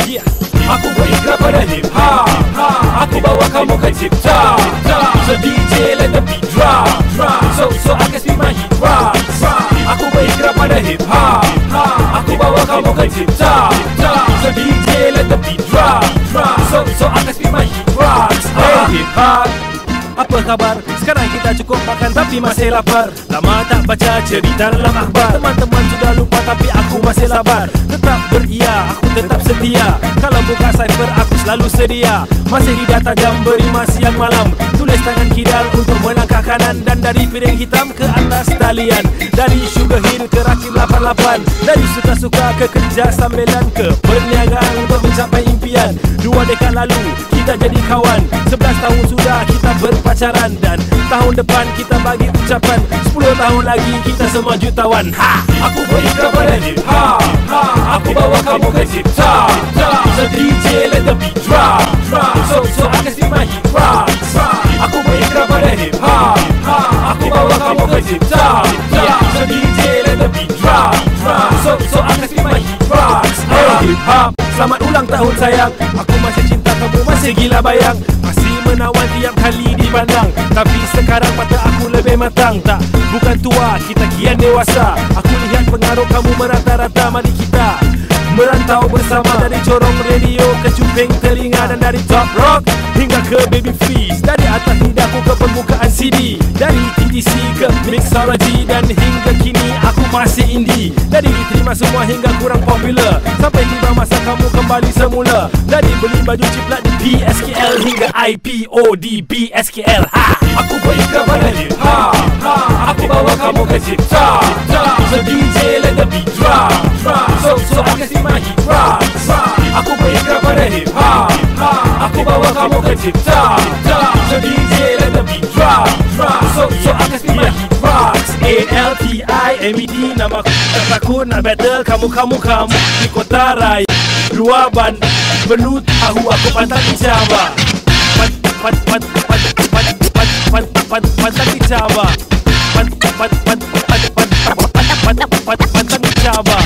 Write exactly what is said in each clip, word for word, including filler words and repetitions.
Yeah. Aku berikrar pada hip hop, aku bawa kamu ke tip top. So D J let the beat drop, so so I can speak my hit rock. Aku berikrar pada hip hop, aku bawa kamu ke tip top. So D J let the beat drop, so so I can speak my hit rocks. Hey hip hop, apa khabar? Sekarang kita cukup makan tapi masih lapar. Lama tak baca cerita dalam akhbar. Teman-teman sudah lupa tapi aku masih sabar. Tetap beria, aku tetap setia. Kalau buka cypher aku selalu sedia. Masih di data jam berima siang malam. Tulis tangan kidal untuk melangkah kanan. Dan dari piring hitam ke atas talian. Dari Sugar Hill ke Rakib lapan lapan. Dari suka-suka ke kerja sambilan. Ke perniagaan untuk mencapai impian. Dua dekad lalu kita jadi kawan. Sebelas tahun sudah kita berpacaran. Dan tahun depan kita bagi ucapan sepuluh tahun lagi kita semua jutawan. Ha! Aku berikrar pada hip hop, aku bawa kamu ke tip top. So D J let the beat drop, so so I can speak my hit rock. Aku berikrar pada hip hop, aku bawa kamu ke tip top. So D J let the beat drop, so so I can speak my hit rocks. Hey hip hop, selamat ulang tahun sayang. Aku masih cinta kamu, masih gila bayang. Masih menawan tiap kali dipandang. Tapi sekarang mata aku lebih matang. Tak, bukan tua, kita kian dewasa. Aku lihat pengaruh kamu merata-rata. Mari kita merantau bersama. Dari corong radio ke cuping telinga. Dan dari top rock hingga ke baby freeze. Dari atas lidahku ke permukaan C D. Dari T D C ke mixology. Dan hingga kini aku masih indie. Dari diterima semua hingga kurang popular. Sampai tiba masa kamu kembali semula. Dari beli baju ciplak di P S K L hingga I P O di B S K L. Ha! Aku berikrar pada hip hop, aku bawa kamu ke tip top. So D J let the beat drop, so so I can speak my hit rocks. Aku berikrar pada hip hop, aku bawa kamu ke tip top. So D J let the beat drop, so so I can speak my hit rocks. A L T I M E D namaku. Tak takut nak battle kamu-kamu-kamu di kota raya. Dua ban penuh tahu aku pantang dicabar. Pat pat pat pat pat pat pat pat pantang dicabar. Pat pat pat pat pat pat pat pantang dicabar.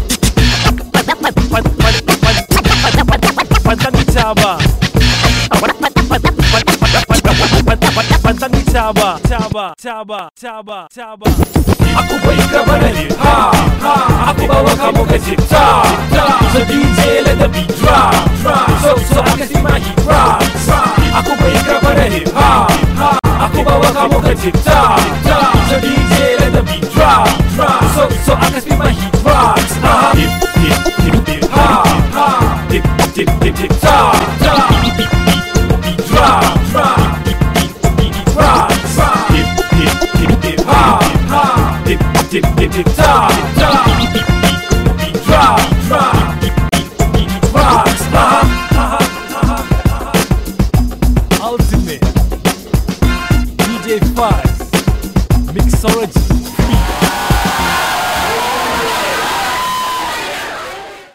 Pat pat pat pat pantang dicabar. Pantang dicabar, cabar, cabar, cabar, cabar. Aku berikrar pada hip hop, aku bawa kamu ke tip top. So D J let the beat drop, so so I can speak my hit rocks. Aku berikrar pada hip hop, aku bawa kamu ke tip top. So D J let the beat drop, so so I can speak my hit rocks. Hip hip hip hip hop, hip hip hip hip top. Beat drop, rocks. Hip hip hip hip hop, hip hip hip hip top. Beat drop, rocks. Ultimate D J Fuzz Mixology.